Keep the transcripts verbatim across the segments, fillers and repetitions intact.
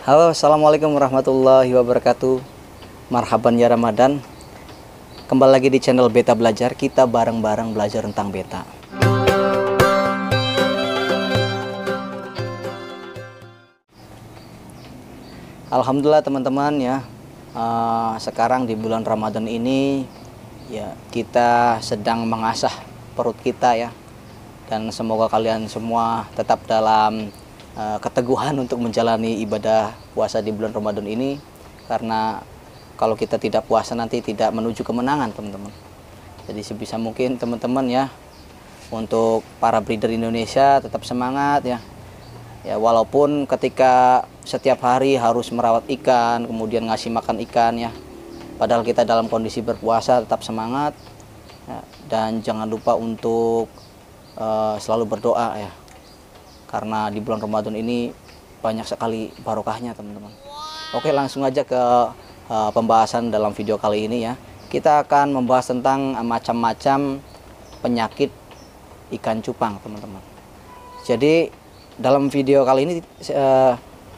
Halo, assalamualaikum warahmatullahi wabarakatuh. Marhaban ya Ramadan. Kembali lagi di channel Beta Belajar. Kita bareng-bareng belajar tentang beta. Alhamdulillah teman-teman ya. Uh, sekarang di bulan Ramadan ini ya kita sedang mengasah perut kita ya. Dan semoga kalian semua tetap dalam uh, keteguhan untuk menjalani ibadah puasa di bulan Ramadan ini, karena kalau kita tidak puasa nanti tidak menuju kemenangan teman-teman. Jadi sebisa mungkin teman-teman ya, untuk para breeder Indonesia tetap semangat ya. Ya walaupun ketika setiap hari harus merawat ikan, kemudian ngasih makan ikan ya, padahal kita dalam kondisi berpuasa, tetap semangat ya. Dan jangan lupa untuk uh, selalu berdoa ya, karena di bulan Ramadan ini banyak sekali barokahnya teman-teman. Oke, langsung aja ke uh, pembahasan dalam video kali ini ya. Kita akan membahas tentang uh, macam-macam penyakit ikan cupang teman-teman. Jadi dalam video kali ini uh,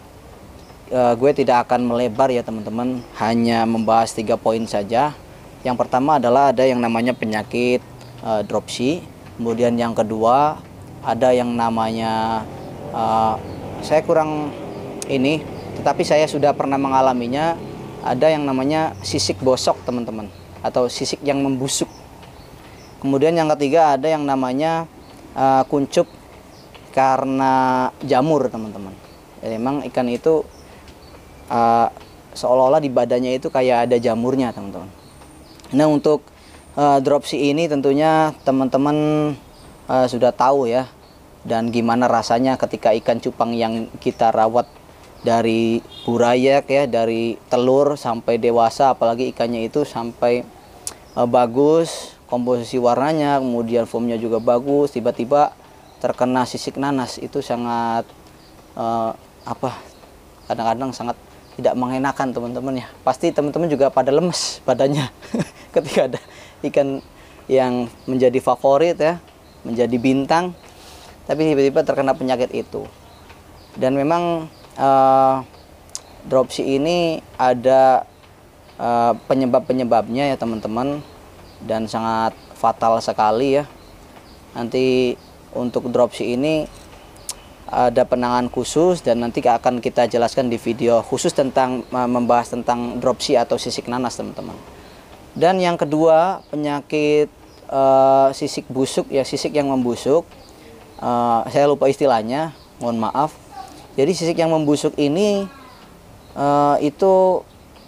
uh, gue tidak akan melebar ya teman-teman, hanya membahas tiga poin saja. Yang pertama adalah ada yang namanya penyakit uh, dropsy. Kemudian yang kedua ada yang namanya uh, saya kurang ini, tetapi saya sudah pernah mengalaminya, ada yang namanya sisik bosok teman-teman, atau sisik yang membusuk. Kemudian yang ketiga ada yang namanya uh, kuncup karena jamur teman-teman. Ya, memang ikan itu uh, seolah-olah di badannya itu kayak ada jamurnya teman-teman. Nah untuk uh, dropsy ini tentunya teman-teman uh, sudah tahu ya, dan gimana rasanya ketika ikan cupang yang kita rawat dari burayak ya, dari telur sampai dewasa, apalagi ikannya itu sampai uh, bagus komposisi warnanya, kemudian foamnya juga bagus, tiba-tiba terkena sisik nanas, itu sangat uh, apa kadang-kadang sangat tidak mengenakan teman-teman ya. Pasti teman-teman juga pada lemes badannya ketika ada ikan yang menjadi favorit ya, menjadi bintang, tapi tiba-tiba terkena penyakit itu. Dan memang uh, dropsy ini ada uh, penyebab-penyebabnya ya teman-teman, dan sangat fatal sekali ya. Nanti untuk dropsy ini ada penanganan khusus, dan nanti akan kita jelaskan di video khusus tentang uh, membahas tentang dropsy atau sisik nanas teman-teman. Dan yang kedua penyakit uh, sisik busuk ya, sisik yang membusuk. Uh, saya lupa istilahnya, mohon maaf. Jadi sisik yang membusuk ini uh, itu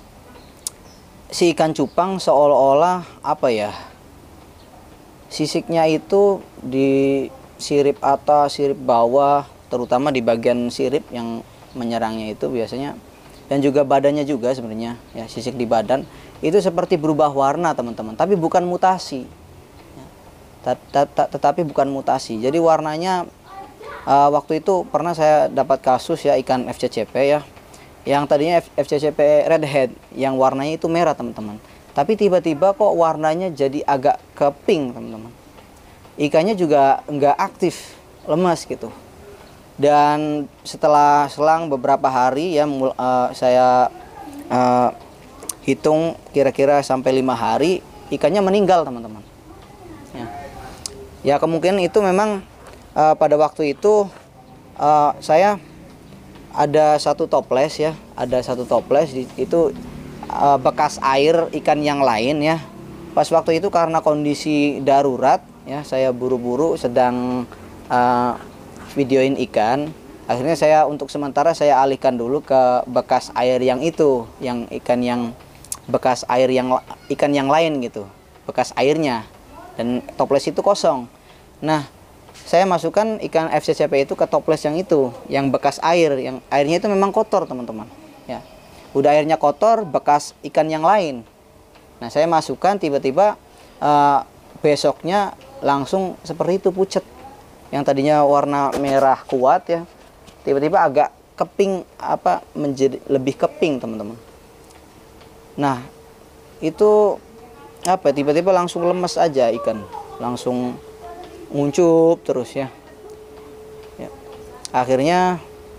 si ikan cupang seolah-olah apa ya, sisiknya itu di sirip atas, sirip bawah, terutama di bagian sirip yang menyerangnya itu biasanya, dan juga badannya juga sebenarnya ya, sisik di badan itu seperti berubah warna teman-teman, tapi bukan mutasi ya. Tetapi bukan mutasi. Jadi warnanya uh, waktu itu pernah saya dapat kasus ya, ikan F C C P ya, yang tadinya F C C P redhead yang warnanya itu merah teman-teman, tapi tiba-tiba kok warnanya jadi agak ke pink teman-teman. Ikannya juga nggak aktif, lemas gitu. Dan setelah selang beberapa hari ya, mul, uh, saya uh, hitung kira-kira sampai lima hari, ikannya meninggal teman-teman. Ya. Ya kemungkinan itu memang uh, pada waktu itu uh, saya ada satu toples ya, ada satu toples itu uh, bekas air ikan yang lain ya. Pas waktu itu karena kondisi darurat ya, saya buru-buru sedang uh, videoin ikan. Akhirnya saya untuk sementara saya alihkan dulu ke bekas air yang itu, yang ikan yang bekas air yang ikan yang lain gitu, bekas airnya, dan toples itu kosong. Nah saya masukkan ikan F C C P itu ke toples yang itu, yang bekas air, yang airnya itu memang kotor teman-teman ya. Udah airnya kotor, bekas ikan yang lain. Nah saya masukkan, tiba-tiba uh, besoknya langsung seperti itu, pucet. Yang tadinya warna merah kuat ya, tiba-tiba agak keping, apa menjadi lebih keping teman-teman. Nah itu apa, tiba-tiba langsung lemes aja ikan, langsung nguncup terus ya. Ya akhirnya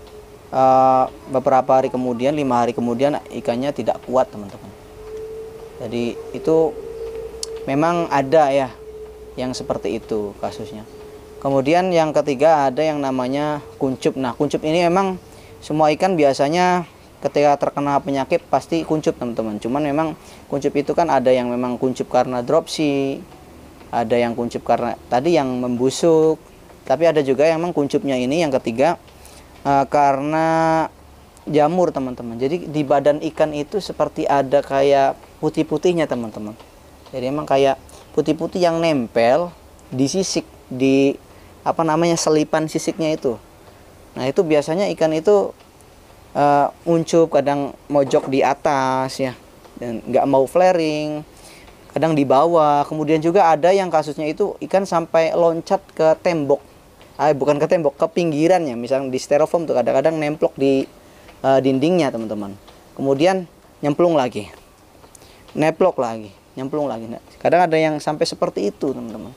uh, beberapa hari kemudian, lima hari kemudian ikannya tidak kuat teman-teman. Jadi itu memang ada ya yang seperti itu kasusnya. Kemudian yang ketiga ada yang namanya kuncup. Nah kuncup ini memang semua ikan biasanya ketika terkena penyakit pasti kuncup teman-teman. Cuman memang kuncup itu kan ada yang memang kuncup karena dropsy, ada yang kuncup karena tadi yang membusuk, tapi ada juga yang memang kuncupnya ini yang ketiga uh, karena jamur teman-teman. Jadi di badan ikan itu seperti ada kayak putih-putihnya teman-teman. Jadi emang kayak putih-putih yang nempel di sisik, di apa namanya selipan sisiknya itu. Nah itu biasanya ikan itu uh, uncup, kadang mojok di atas ya, dan nggak mau flaring, kadang di bawah. Kemudian juga ada yang kasusnya itu ikan sampai loncat ke tembok, ah, bukan ke tembok, ke pinggirannya. Misalnya di styrofoam tuh kadang-kadang nemplok di uh, dindingnya teman-teman. Kemudian nyemplung lagi, neplok lagi, nyemplung lagi. Nah, kadang ada yang sampai seperti itu teman-teman.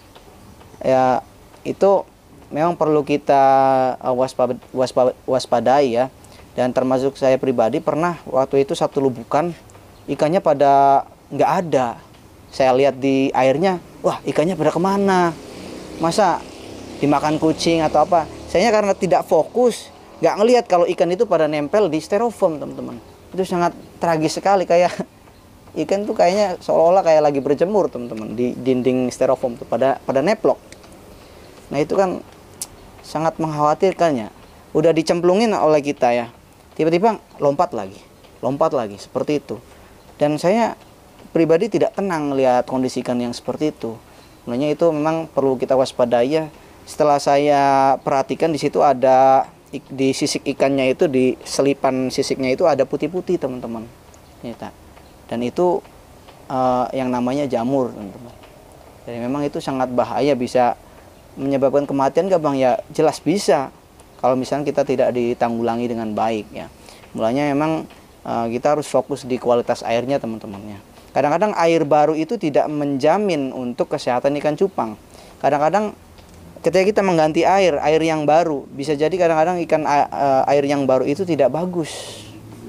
Ya itu memang perlu kita uh, waspada, waspada, waspadai ya. Dan termasuk saya pribadi pernah waktu itu satu lubukan ikannya pada nggak ada. Saya lihat di airnya, wah ikannya pada kemana? Masa dimakan kucing atau apa? Saya karena tidak fokus, nggak ngelihat kalau ikan itu pada nempel di styrofoam teman-teman. Itu sangat tragis sekali, kayak ikan tuh kayaknya seolah-olah kayak lagi berjemur teman-teman di dinding styrofoam tuh pada pada neplok. Nah itu kan sangat mengkhawatirkannya. Udah dicemplungin oleh kita ya, tiba-tiba lompat lagi, lompat lagi seperti itu. Dan saya pribadi tidak tenang melihat kondisi ikan yang seperti itu. Sebenarnya itu memang perlu kita waspadai ya. Setelah saya perhatikan di situ ada di sisik ikannya itu, di selipan sisiknya itu ada putih-putih teman-teman. Dan itu uh, yang namanya jamur teman-teman. Jadi memang itu sangat bahaya, bisa menyebabkan kematian nggak bang? Ya jelas bisa kalau misalnya kita tidak ditanggulangi dengan baik ya. Mulanya memang uh, kita harus fokus di kualitas airnya teman-temannya. Kadang-kadang air baru itu tidak menjamin untuk kesehatan ikan cupang. Kadang-kadang ketika kita mengganti air, air yang baru, bisa jadi kadang-kadang ikan uh, air yang baru itu tidak bagus.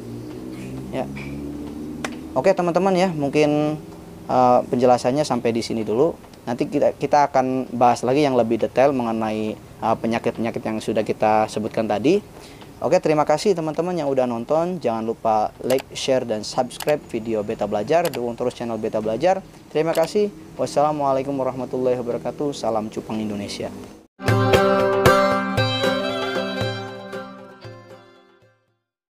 Ya. Oke teman-teman ya, mungkin uh, penjelasannya sampai di sini dulu. Nanti kita kita akan bahas lagi yang lebih detail mengenai penyakit-penyakit uh, yang sudah kita sebutkan tadi. Oke, terima kasih teman-teman yang udah nonton. Jangan lupa like, share, dan subscribe video Beta Belajar. Dukung terus channel Beta Belajar. Terima kasih. Wassalamualaikum warahmatullahi wabarakatuh. Salam cupang Indonesia.